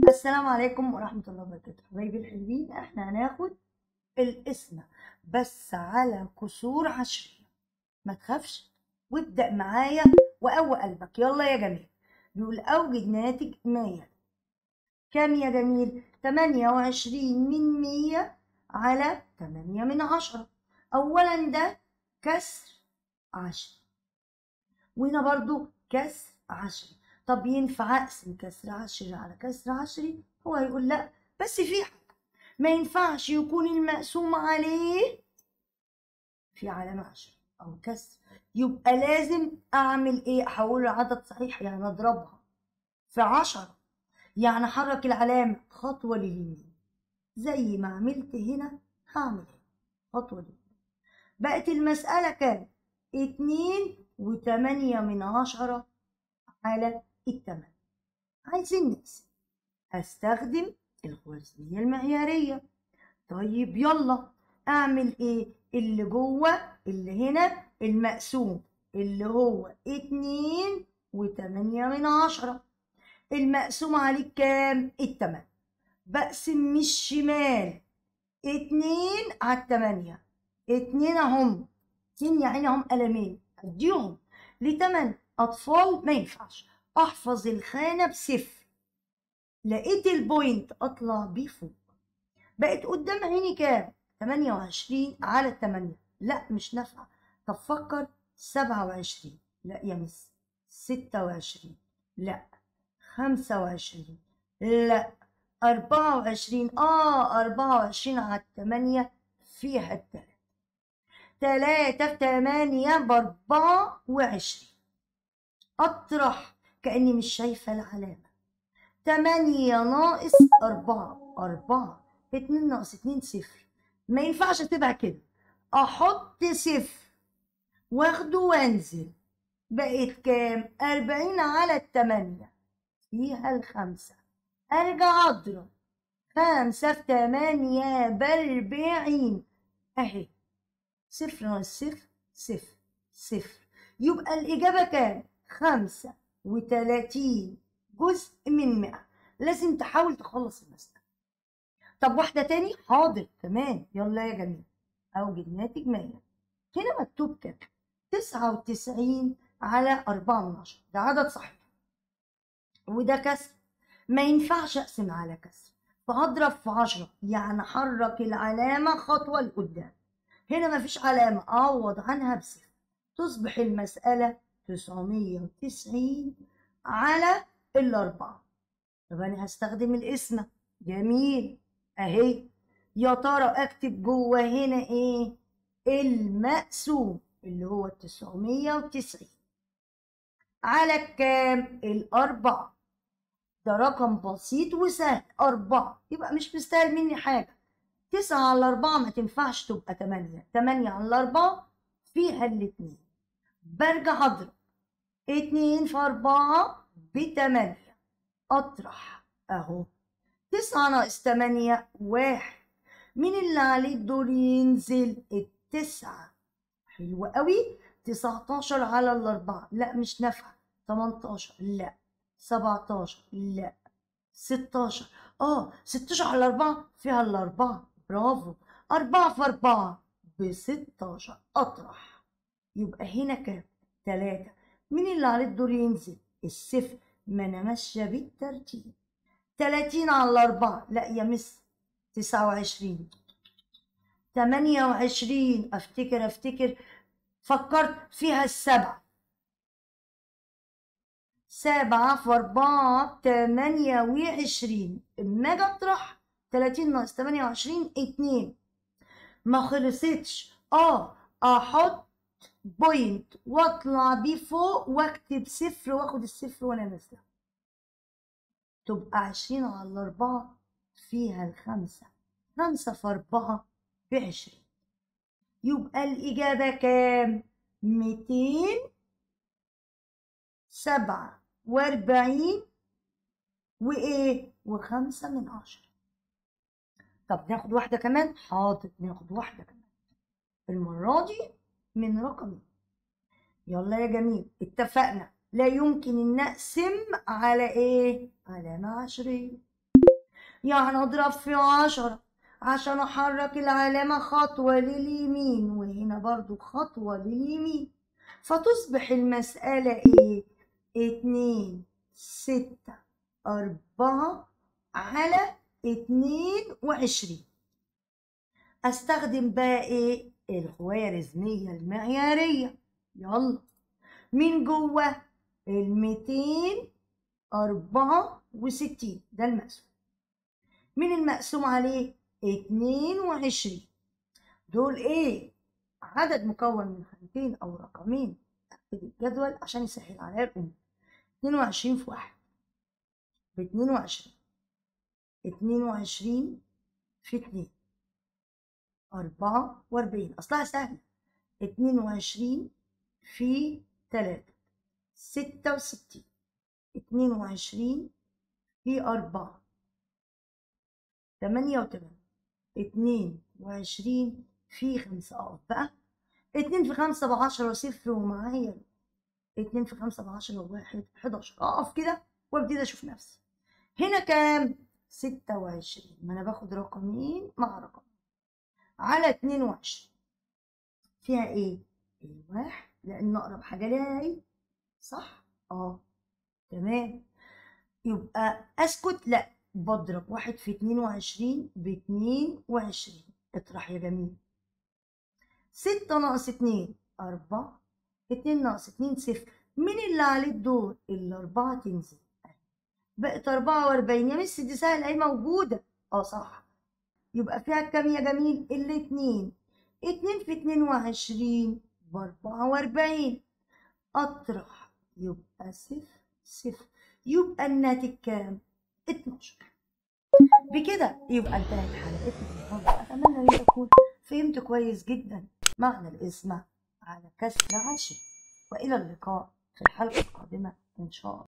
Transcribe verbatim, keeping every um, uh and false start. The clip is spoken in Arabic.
السلام عليكم ورحمة الله وبركاته. حبايبي الحلوين، احنا هناخد القسمة بس على كسور عشرية. ما تخافش وابدأ معايا وقوي قلبك. يلا يا جميل. بيقول أوجد ناتج مية. كام يا جميل؟ تمانية وعشرين من مية على تمانية من عشرة. أولا ده كسر عشري، وهنا برضو كسر عشري. طب ينفع أقسم كسر عشري على كسر عشري؟ هو هيقول لأ، بس في حاجة ما ينفعش يكون المقسوم عليه في علامة عشري أو كسر، يبقى لازم أعمل إيه؟ أحول عدد صحيح، يعني أضربها في عشرة، يعني أحرك العلامة خطوة لليمين زي ما عملت هنا. هعمل هنا خطوة لليمين. بقت المسألة كام؟ اتنين وتمانية من عشرة على التمانية. عايزين نقسم، هستخدم الخوارزمية المعيارية. طيب يلا اعمل ايه؟ اللي جوه اللي هنا المقسوم اللي هو اتنين وتمانية من عشرة، المقسوم عليه كام؟ التمانية. بقسم من الشمال اتنين على التمانية، اتنين اهم، اتنين يعني هم قلمين، اديهم لتمن اطفال. ما ينفعش احفظ الخانة بصفر، لقيت البوينت اطلع بيه فوق. بقت قدام عيني كام؟ تمانية وعشرين على التمانية. لا مش نافعة. طب فكر. سبعة وعشرين، لا يا مس. ستة وعشرين، لا. خمسة وعشرين، لا. أربعة وعشرين، اه أربعة وعشرين على التمانية فيها التلاتة. تلاتة في تمانية بأربعة وعشرين. أطرح كأني مش شايفة العلامة. تمانية ناقص أربعة، أربعة. اتنين ناقص اتنين صفر. ما ينفعش اسيبها كده، أحط صفر واخده وانزل. بقت كام؟ أربعين على التمانية فيها الخمسة. أرجع أضرب خمسة في تمانية بأربعين أهي. صفر ناقص صفر صفر صفر. يبقى الإجابة كام؟ خمسة وتلاتين جزء من مئة. لازم تحاول تخلص المسألة. طب واحدة تاني؟ حاضر كمان. يلا يا جميل. أوجد ناتج مية. هنا مكتوب كام؟ تسعة وتسعين على أربعة من عشرة. ده عدد صحيح وده كسر. ما ينفعش أقسم على كسر، فهضرب في عشرة، يعني حرك العلامة خطوة لقدام. هنا مفيش علامة، أعوض عنها بصفر، تصبح المسألة تسعمية وتسعين على الأربعة. طب أنا هستخدم القسمة. جميل أهي. يا ترى أكتب جوه هنا إيه؟ المقسوم اللي هو تسعمية وتسعين على الكام؟ الأربعة. ده رقم بسيط وسهل، أربعة، يبقى مش مستاهل مني حاجة. تسعة على أربعة ما تنفعش تبقى تمانية، تمانية على أربعة فيها الاتنين. برجع أضرب اتنين في أربعة بتمانية، أطرح أهو. تسعة ناقص تمانية واحد. مين اللي عليه الدور ينزل؟ التسعة. حلو قوي. تسعتاشر على الأربعة، لا مش نافعة. تمنتاشر، لا. سبعتاشر، لا. ستاشر، اه ستاشر على أربعة فيها الأربعة. برافو. أربعة في أربعة بستاشر، أطرح. يبقى هنا كام؟ تلاتة. مين اللي عليه الدور ينزل؟ الصفر. ما أنا ماشية بالترتيب. تلاتين على الأربعة، لا يا مس. تسعة وعشرين. تمانية وعشرين، أفتكر أفتكر فكرت فيها السبعة. سبعة في أربعة تمانية وعشرين. اما اجي اطرح تلاتين ناقص تمانية وعشرين اتنين. ما خلصتش، اه احط بوينت واطلع بيه فوق واكتب صفر واخد الصفر وانا نازله. تبقى عشرين على الأربعة فيها الخمسة. خمسة في أربعة بعشرين. يبقى الإجابة كام؟ ميتين سبعة وأربعين وإيه؟ وخمسة من عشرة. طب ناخد واحدة كمان؟ حاضر ناخد واحدة كمان. المرة دي من رقمين. يلا يا جميل، اتفقنا لا يمكن ان اقسم على ايه؟ علامة عشرية. يعني اضرب في عشرة عشان احرك العلامة خطوة لليمين، وهنا برضو خطوة لليمين، فتصبح المسألة ايه؟ اتنين ستة أربعة على اتنين وعشرين. استخدم بقى ايه؟ الخوارزمية المعيارية. يلا، من جوه الميتين أربعة وستين ده المقسوم، من المقسوم عليه اتنين وعشرين. دول ايه؟ عدد مكون من خانتين او رقمين. اكتب الجدول عشان يسهل عليا الامور. اتنين وعشرين في واحد باتنين وعشرين، اتنين وعشرين في اتنين أربعة وأربعين، أصلها سهلة. اتنين وعشرين في تلاتة ستة وستين، اتنين وعشرين في أربعة تمانية وتمانين، اتنين وعشرين في خمسة. أقف بقى، اتنين في خمسة بعشرة وصفر ومعايا اتنين في خمسة بعشرة وواحد حداشر. أقف كده وابتدي أشوف نفسي. هنا كام؟ ستة وعشرين، ما أنا باخد رقمين مع رقم على اتنين وعشرين. فيها إيه؟ الواحد لأن أقرب حاجة ليها هي، صح؟ أه تمام. يبقى أسكت؟ لأ، بضرب واحد في اتنين وعشرين باتنين وعشرين. اطرح يا جميل. ستة ناقص اتنين أربعة، اتنين ناقص اتنين صفر. مين اللي عليه الدور؟ الأربعة تنزل، بقت أربعة وأربعين. يا مس دي سهلة أهي موجودة. أه صح. يبقى فيها كام يا جميل؟ الاتنين. اتنين في اتنين وعشرين بأربعة وأربعين. أطرح يبقى صفر صفر. يبقى الناتج كام؟ اتناشر. بكده يبقى انتهت حلقتنا النهارده. اتمنى ان تكون فهمت كويس جدا معنى القسمة على كسر عشرة، والى اللقاء في الحلقة القادمة ان شاء الله.